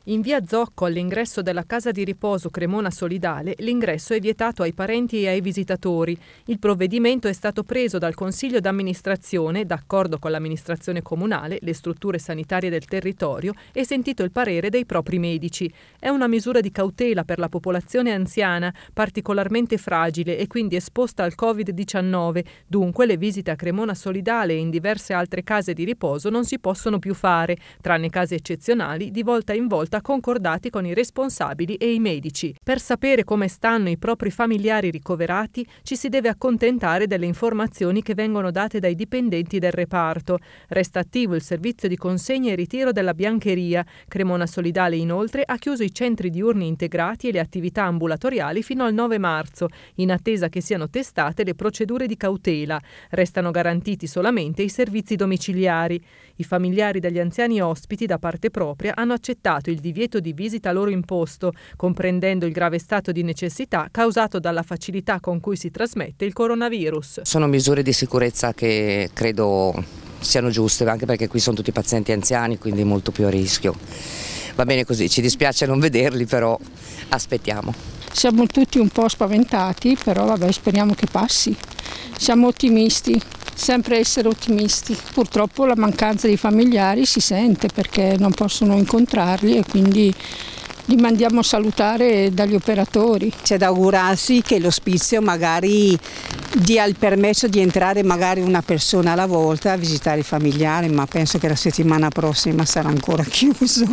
In via Zocco, all'ingresso della casa di riposo Cremona Solidale, l'ingresso è vietato ai parenti e ai visitatori. Il provvedimento è stato preso dal Consiglio d'amministrazione, d'accordo con l'amministrazione comunale, le strutture sanitarie del territorio e sentito il parere dei propri medici. È una misura di cautela per la popolazione anziana, particolarmente fragile e quindi esposta al Covid-19. Dunque le visite a Cremona Solidale e in diverse altre case di riposo non si possono più fare, tranne casi eccezionali di volta in volta concordati con i responsabili e i medici. Per sapere come stanno i propri familiari ricoverati ci si deve accontentare delle informazioni che vengono date dai dipendenti del reparto. Resta attivo il servizio di consegna e ritiro della biancheria. Cremona Solidale inoltre ha chiuso i centri diurni integrati e le attività ambulatoriali fino al 9 marzo, in attesa che siano testate le procedure di cautela. Restano garantiti solamente i servizi domiciliari. I familiari degli anziani ospiti da parte propria hanno accettato il divieto di visita loro imposto, comprendendo il grave stato di necessità causato dalla facilità con cui si trasmette il coronavirus. Sono misure di sicurezza che credo siano giuste, anche perché qui sono tutti pazienti anziani, quindi molto più a rischio. Va bene così, ci dispiace non vederli, però aspettiamo. Siamo tutti un po' spaventati, però vabbè, speriamo che passi. Siamo ottimisti. Sempre essere ottimisti. Purtroppo la mancanza di familiari si sente perché non possono incontrarli e quindi li mandiamo a salutare dagli operatori. C'è da augurarsi che l'ospizio magari dia il permesso di entrare magari una persona alla volta a visitare i familiari, ma penso che la settimana prossima sarà ancora chiuso,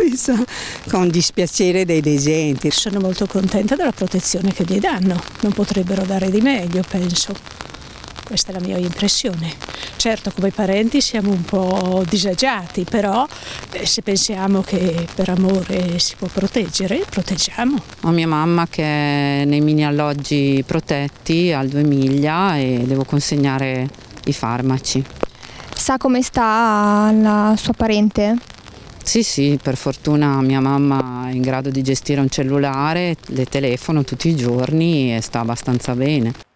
con dispiacere dei gente. Sono molto contenta della protezione che gli danno, non potrebbero dare di meglio, penso. Questa è la mia impressione. Certo, come parenti siamo un po' disagiati, però se pensiamo che per amore si può proteggere, proteggiamo. Ho mia mamma che è nei mini alloggi protetti al 2 miglia e devo consegnare i farmaci. Sa come sta la sua parente? Sì, per fortuna mia mamma è in grado di gestire un cellulare, le telefono tutti i giorni e sta abbastanza bene.